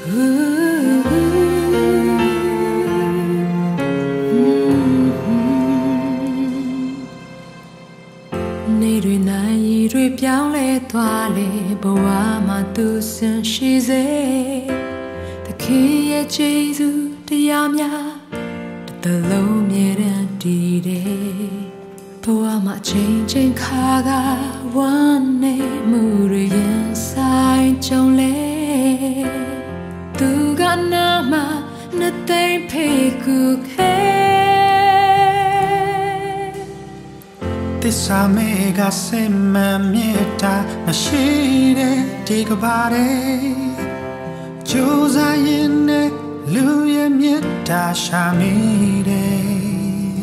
နေတွေနိုင်ရီတွေပြောင်းလဲသွားလေဘဝမှာသူဆင်ရှိစေသခင်ရဲ့ကျေးဇူးတရားများတစ်လုံးမြဲတမ်းတည်တယ်ဘဝမှာချိန်ချိန်ခါကဝမ်းနေမှုတွေရင်ဆိုင်ကြုံလေသူကနာမနှစ်သိမ့်ဖေကူခဲသစ္စာမေကစိတ်မှန်မြတ်တာမရှိတဲ့ဒီကဘာရဲ့ကြိုးစားရင်နဲ့လူရဲ့မြတ်တာရှာမိတယ်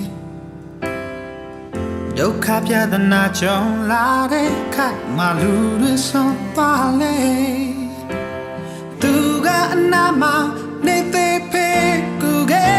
ဒုက္ခပြဿနာကြုံလာတဲ့ခါမှလူတွေဆုံးပါလေသူကအနာမနေသေးပေကူ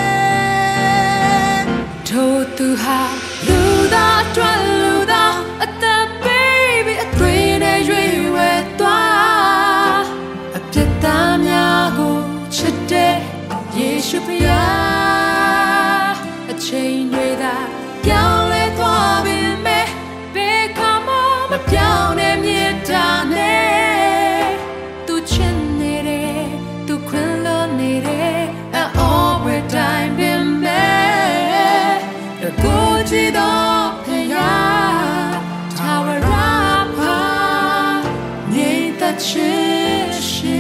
ခဲ့ထို့သူဟာလူသားအတွက်လူသားအသက် baby အသွေးနဲ့ရွေဝဲသွားအပြစ်သားများကိုချစ်တဲ့ယေရှုဖျားအချိန်တွေသာပြောင်းလဲသွားပြီမဲ့ဘယ်ခါမှမပြောင်းတဲ့မြေတာနဲ့သူချစ်နေတယ်သူခွင့်လွှတ်နေတယ် and all the time been there ကိုကြည့်တော့ဖျားထာဝရဖာငြိမ်သက်ခြင်းရှိ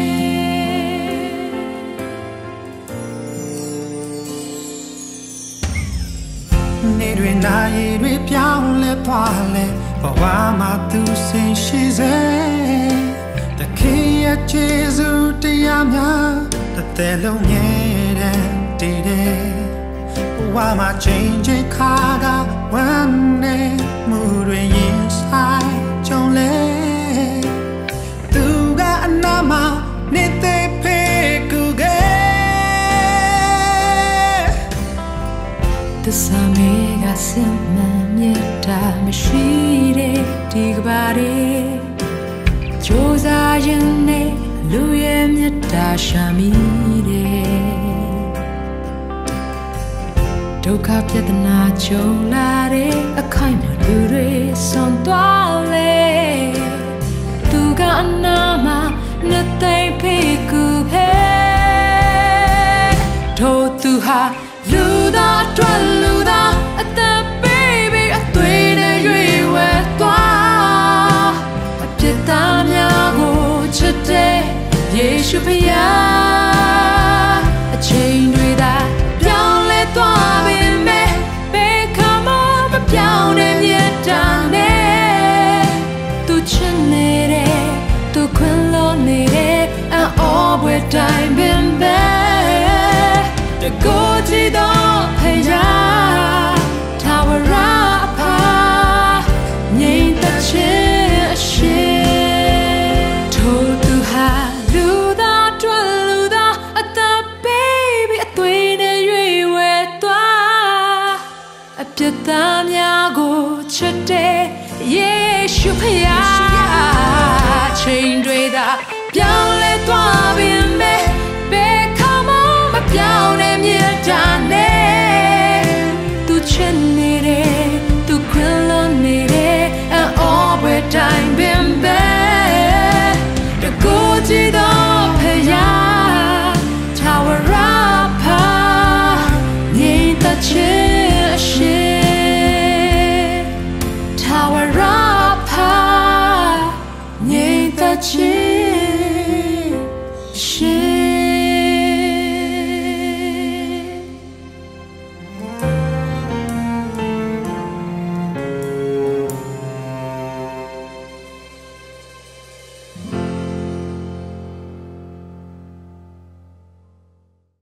နေတွေနိုင်တွေပြောင်းလဲသွားလဲဘဝမှာသူဆင်ရှိစေတခင်ရဲ့ကျေးဇူးတရားများတစ်သက်လုံးမြဲတမ်းတည်တယ်ဘဝမှာချိန်ချိန်ခါကဝမ်းနေမှုတွေရင်ဆိုင်ကြုံလဲသူကအနာမနေသေးပေကူခဲ့သစ္စာမေကစင်မှန်မြတ်တာမရှိတဲ့ဒီကဘာရဲ့ကြိုးစားရင်နဲ့လူရဲ့မြတ်တာရှာမိတယ်ဒုက္ခပြဿနာကြုံလာတဲ့အခိုက်မှာလူတွေဆုံးသွားလေသူကအနာမနှစ်သိမ့်ဖေကူခဲ့ထို့သူဟာလူသားအတွက်လူသားအသက် baby အသွေးနဲ့ရွေဝဲသွားအပြစ်သားများကိုချစ်တဲ့ယေရှုဖျားအချိန်တွေသာပြောင်းလဲသွားပြီမဲ့ဘယ်ခါမှမပြောင်းတဲ့မြတ်တာနဲ့သူချစ်နေတယ်သူခွင့်လွှတ်နေတယ် and all the time been there တကိုကြည့်တော့ဖျားထာဝရဖာငြိမ်သက်ခြင်းရှိထို့သူဟာလူသားအတွက်လူသားအသက် baby အသွေးနဲ့ရွေဝဲသွားအပြစ်သားများကိုချစ်တဲ့ယေရှုဖျားချိန်တွေသာပြောင်းလဲသွားပြီမဲ့ဘယ်ခါမှမပြောင်းတဲ့မြေတာနဲ့သူချစ်နေတယ်သူခွင့်လွှတ်နေတယ် and all the time been there တကိုကြည့်တော့ဖျားထာဝရဖာငြိမ်သက်ခြင်းရှိထာဝရဖာငြိမ်သက်ခြင်း